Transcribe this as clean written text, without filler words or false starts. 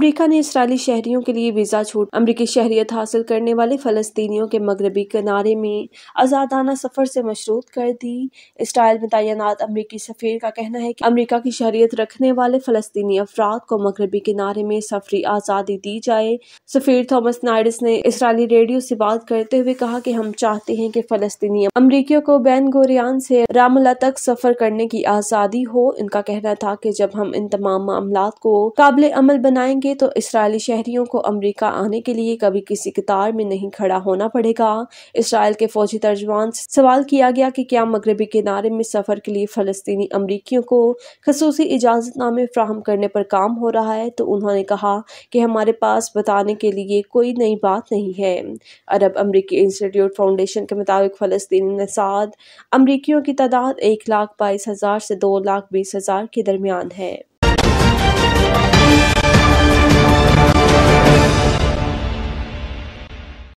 امریکہ نے اسرائیلی شہریوں کے لیے ویزا چھوٹ۔ امریکی شہریت حاصل کرنے والے فلسطینیوں کے مغربی کنارے میں آزادانہ سفر سے مشروط کر دی۔ اسرائیل میں تعینات امریکی سفیر کا کہنا ہے کہ امریکہ کی شہریت رکھنے والے فلسطینی افراد کو مغربی کنارے میں سفری آزادی دی جائے۔ سفیر تھامس نائڈس نے اسرائیلی ریڈیو سے بات کرتے ہوئے کہا کہ ہم چاہتے ہیں کہ فلسطینی امریکیوں کو بین گورین سے رام اللہ تک سفر کرنے کی آزادی ہو۔ ان کا کہنا تھا کہ جب ہم ان تمام معاملات کو قابل عمل بنائیں گے تو اسرائیلی شہریوں کو امریکہ آنے کے لیے کبھی کسی قطار میں نہیں کھڑا ہونا پڑے گا۔ اسرائیل کے فوجی ترجمان سے سوال کیا گیا کہ کیا مغربی کنارے میں سفر کے لیے فلسطینی امریکیوں کو خصوصی اجازت نامے فراہم کرنے پر کام ہو رہا ہے تو انہوں نے کہا کہ ہمارے پاس بتانے کے لیے کوئی نئی بات نہیں ہے۔ عرب امریکی انسٹی ٹیوٹ فاؤنڈیشن کے مطابق فلسطینی نژاد امریکیوں کی تعداد 1,22,000 سے 2,20,000 کے درمیان ہے۔